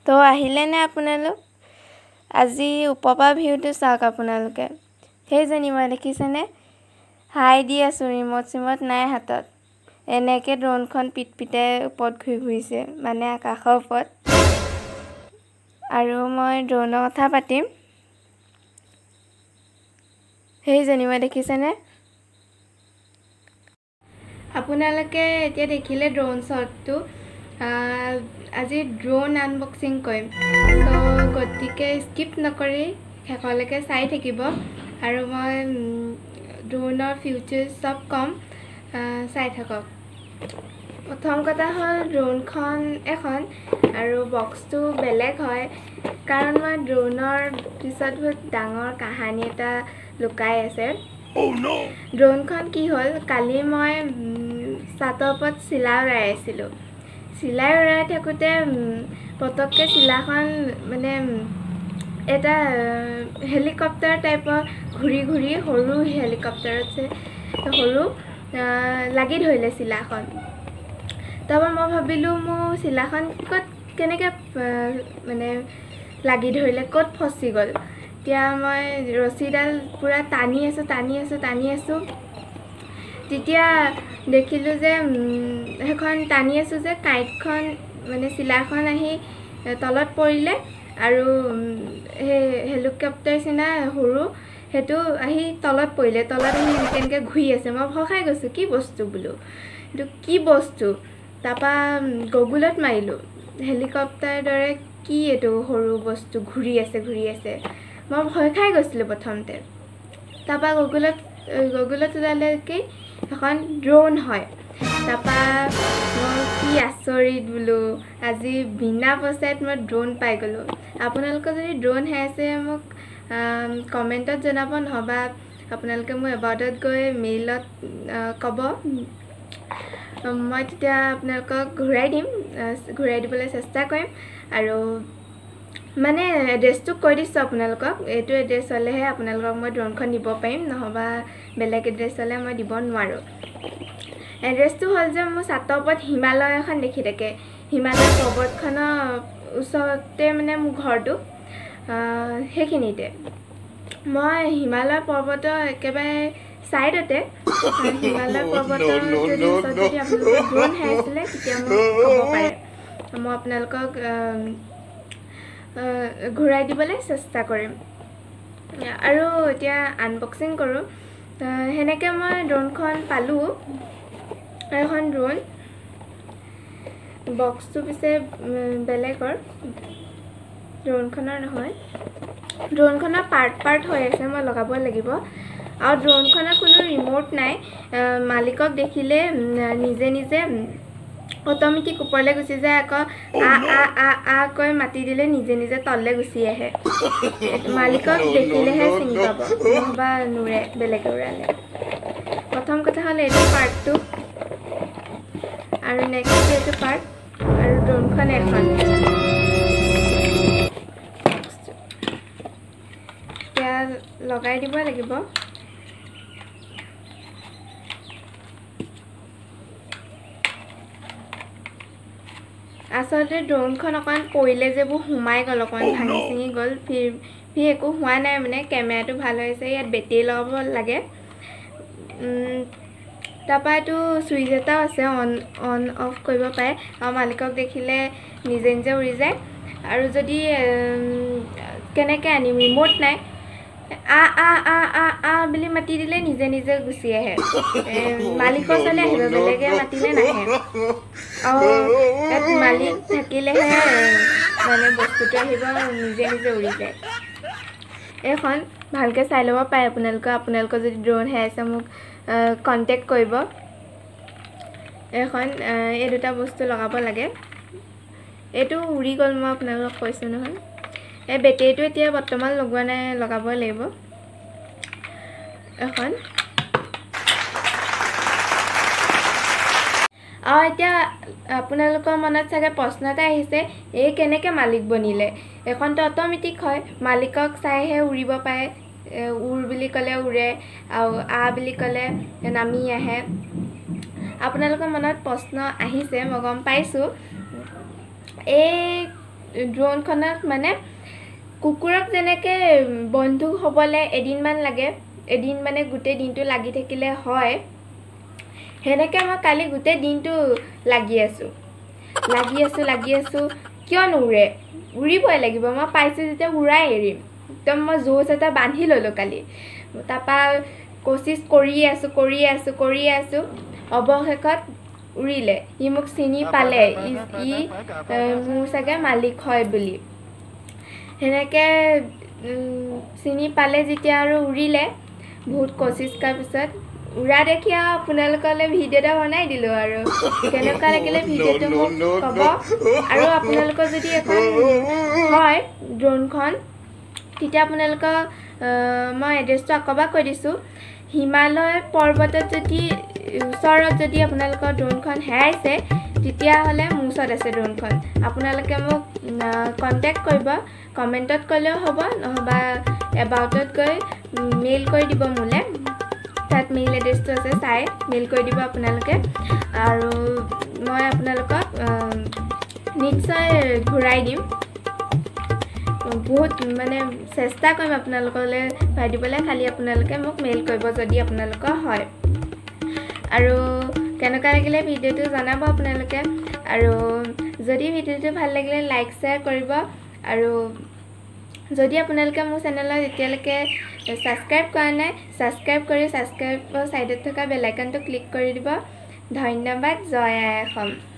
তো আহিলে নে আপোনালোক আজি উপপা ভিউটো চাওক আপোনালোকে সেইজনী মই দেখিছেনে হাই দি আছো ৰিমোট নাই হাতত এনেকে ড্ৰোনখন পিটপিটে ওপৰত ঘূৰি ফুৰিছে মানে আকাশৰ ওপৰত আৰু মই ড্ৰোনৰ কথা পাতিম সেইজনী মই দেখিছেনে আপোনালোকে এতিয়া দেখিলে ড্ৰোন শ্বটটো আজি ড্ৰোন আনবক্সিং কৰিম তো গতিকে স্কিপ নকৰি শেষলৈকে চাই থাকিব আৰু মই ড্ৰোনৰ ফিউচাৰ্ছ সব কম চাই থাকক প্ৰথম কথা হ'ল ড্ৰোনখন এখন আৰু বক্সটো বেলেগ হয় কাৰণ মই ড্ৰোনৰ পিছত বহুত ডাঙৰ কাহিনী এটা লুকাই আছে ড্ৰোনখন কি হ'ল কালি মই ছাতৰ ওপৰত চিলা উৰাই আছিলোঁ চিলাই উৰাই থাকোঁতে পটককৈ চিলাখন মানে এটা হেলিকপ্টাৰ টাইপৰ ঘূৰি ঘূৰি সৰু হেলিকপ্টাৰতছে সৰু লাগি ধৰিলে চিলাখন তাৰপৰা মই ভাবিলোঁ মোৰ চিলাখন ক'ত কেনেকৈ মানে লাগি ধৰিলে ক'ত ফচি গ'ল এতিয়া মই ৰছীডাল পূৰা টানি আছোঁ তেতিয়া দেখিলোঁ যে সেইখন টানি আছোঁ যে কাঁইটখন মানে চিলাখন আহি তলত পৰিলে আৰু সেই হেলিকপ্টাৰ নিচিনা সৰু সেইটো আহি তলত পৰিলে তলত আহি এনেকৈ ঘূৰি আছে মই ভয় খাই গৈছোঁ কি বস্তু বোলো এইটো কি বস্তু তাৰপৰা গুগলত মাৰিলোঁ হেলিকপ্টাৰৰ দৰে কি এইটো সৰু বস্তু ঘূৰি আছে মই ভয় খাই গৈছিলোঁ প্ৰথমতে তাৰপৰা গুগলত ওলালে কি এখন ড্ৰোন হয় তাৰপৰা মই কি আচৰিত বোলো আজি বিনা পইচাত মই ড্ৰোন পাই গ'লোঁ আপোনালোকৰ যদি ড্ৰোন আছে মোক কমেণ্টত জনাব নহবা আপোনালোকে মোৰ এবাউটত গৈ মেইলত ক'ব মই তেতিয়া আপোনালোকক ঘূৰাই দিবলৈ চেষ্টা কৰিম আৰু মানে এড্ৰেছটো কৈ দিছোঁ আপোনালোকক এইটো এড্ৰেছ হ'লেহে আপোনালোকক মই ড্ৰোনখন দিব পাৰিম নহবা বেলেগ এড্ৰেছ হ'লে মই দিব নোৱাৰোঁ এড্ৰেছটো হ'ল যে মোৰ ছাতৰ ওপৰত হিমালয় এখন দেখি থাকে হিমালয় পৰ্বতখনৰ ওচৰতে মানে মোৰ ঘৰটো সেইখিনিতে মই হিমালয় পৰ্বতৰ একেবাৰে ছাইডতে হিমালয় পৰ্বতৰ যদি আপোনালোকৰ ড্ৰোন আছিলে তেতিয়া মোক ক'ব পাৰে মই আপোনালোকক ঘূৰাই দিবলৈ চেষ্টা কৰিম আৰু এতিয়া আনবক্সিং কৰোঁ সেনেকৈ মই ড্ৰোনখন পালোঁ এখন ড্ৰোন বক্সটো পিছে বেলেগৰ ড্ৰোনখনৰ নহয় ড্ৰোনখনৰ পাৰ্ট হৈ আছে মই লগাব লাগিব আৰু ড্ৰোনখনৰ কোনো ৰিমোট নাই মালিকক দেখিলে নিজে অট'মেটিক ওপৰলৈ গুচি যায় আকৌ আ কৈ মাতি দিলে নিজে তললৈ গুচি আহে মালিকক দেখিলেহে চিনি পাব নহবা নুৰে বেলেগে উৰালে প্ৰথম কথা হ'ল এইটো পাৰ্টটো আৰু নেক্সট এইটো পাৰ্ট আৰু ড্ৰোনখন এখন এতিয়া লগাই দিব লাগিব আচলতে ড্ৰোনখন অকণমান পৰিলে যে এইবোৰ সোমাই গ'ল অকণমান ভাঙি চিঙি গ'ল একো হোৱা নাই মানে কেমেৰাটো ভাল হৈছে ইয়াত বেটেৰী লগাব লাগে তাৰপৰা এইটো চুইচ এটাও আছে অন অফ কৰিব পাৰে আৰু মালিকক দেখিলে নিজে উৰি যায় আৰু যদি কেনেকৈ আনিম ৰিমোট নাই আ বুলি মাতি দিলে নিজে গুচি আহে মালিকৰ ওচৰলৈ আহিব বেলেগে মাতিলে নাহে আৰু ইয়াত মালিক থাকিলেহে মানে বস্তুটো আহিব নিজে উৰি যায় এইখন ভালকৈ চাই ল'ব পাৰে আপোনালোকৰ যদি ড্ৰোন আছে মোক কণ্টেক্ট কৰিব এইখন এই দুটা বস্তু লগাব লাগে এইটো উৰি গ'ল মই আপোনালোকক কৈছোঁ নহয় এই বেটেৰীটো এতিয়া বৰ্তমান লগোৱা নাই লগাবই লাগিব এখন আৰু এতিয়া আপোনালোকৰ মনত চাগে প্ৰশ্ন এটা আহিছে এই কেনেকৈ মালিক বনিলে এখনতো অট'মেটিক হয় মালিকক চাইহে উৰিব পাৰে উৰ বুলি ক'লে উৰে আৰু আ বুলি ক'লে নামি আহে আপোনালোকৰ মনত প্ৰশ্ন আহিছে মই গম পাইছোঁ এই ড্ৰোনখনত মানে কুকুৰক যেনেকৈ বন্ধু হ'বলৈ এদিনমান লাগে, এদিন মানে গোটেই দিনটো লাগি থাকিলে হয়, সেনেকৈ মই কালি গোটেই দিনটো লাগি আছোঁ কিয় নুৰে, উৰিবই লাগিব। মই পাইছোঁ যেতিয়া উৰাই এৰিম, একদম মই জোচ এটা বান্ধি ল'লোঁ কালি। তাৰপৰা কোচিছ কৰি আছোঁ অৱশেষত উৰিলে। ই মোক চিনি পালে, ই মোৰ চাগে মালিক হয় বুলি। সেনেকৈ চিনি পালে যেতিয়া আৰু উৰিলে, বহুত কোচিছ কৰাৰ পিছত উৰা দেখি আৰু আপোনালোকলৈ ভিডিঅ' এটা বনাই দিলোঁ। আৰু কেনেকুৱা লাগিলে ভিডিঅ'টো মোক ক'ব। আৰু আপোনালোকৰ যদি এখন হয় ড্ৰোনখন, তেতিয়া আপোনালোকক মই এড্ৰেছটো আকৌবাৰ কৈ দিছোঁ। হিমালয় পৰ্বতত যদি ওচৰত যদি আপোনালোকৰ ড্ৰোনখন হেৰাইছে, তেতিয়াহ'লে মোৰ ওচৰত আছে ড্ৰোনখন। আপোনালোকে মোক কণ্টেক্ট কৰিব, কমেণ্টত ক'লেও হ'ব, নহ'বা এবাউটত গৈ মেইল কৰি দিব মোলৈ। তাত মেইল এড্ৰেছটো আছে, চাই মেইল কৰি দিব আপোনালোকে। আৰু মই আপোনালোকক নিশ্চয় ঘূৰাই দিম। বহুত মানে চেষ্টা কৰিম আপোনালোকলৈ ঘূৰাই দিবলৈ, খালি আপোনালোকে মোক মেইল কৰিব যদি আপোনালোকৰ হয়। আৰু কেনেকুৱা লাগিলে ভিডিঅ'টো জনাব আপোনালোকে। আৰু যদি ভিডিঅ'টো ভাল লাগিলে লাইক শ্বেয়াৰ কৰিব। আৰু যদি আপোনালোকে মোৰ চেনেলত এতিয়ালৈকে ছাবস্ক্ৰাইব কৰা নাই, ছাবস্ক্ৰাইব কৰি ছাবস্ক্ৰাইবৰ ছাইডত থকা বেল আইকনটো ক্লিক কৰি দিব। ধন্যবাদ। জয় আই অসম।